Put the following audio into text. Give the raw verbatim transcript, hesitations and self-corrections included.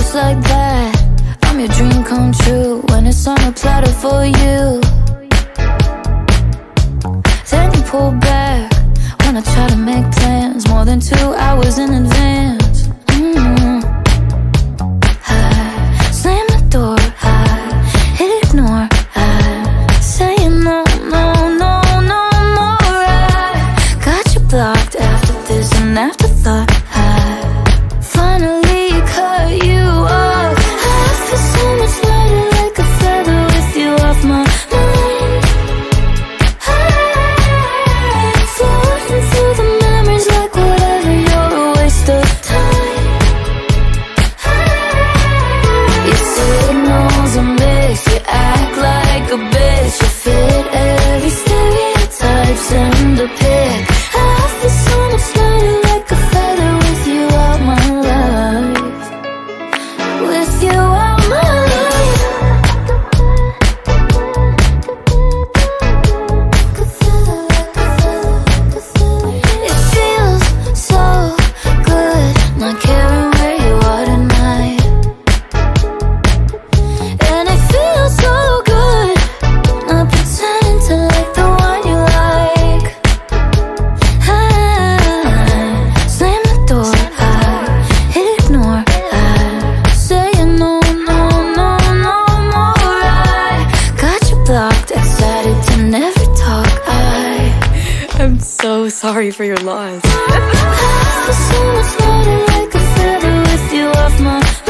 just like that, I'm your dream come true when it's on a platter for you. Then you pull back when I try to make plans more than two hours in advance. mm-hmm. I slam the door, I hit ignore, I say no, no, no, no more. I got you blocked after this and afterthought. I finally cut you off. I feel so much lighter like a feather with you off my mind. I'm floating through the memories like whatever, you're a waste of time. Your signals are mixed, you act like a bitch, you fit every stereotype, send a pic. I feel so much lighter like a feather with you out my life, with you out my life. It feels so good not caring where you are tonight, and it feels so good not pretending to like the one you like. I slam the door, I hit ignore, I say no, no, no, no more. I got you blocked, excited to never talk. I I'm so sorry for your loss. I feel so much lighter like a feather with you off my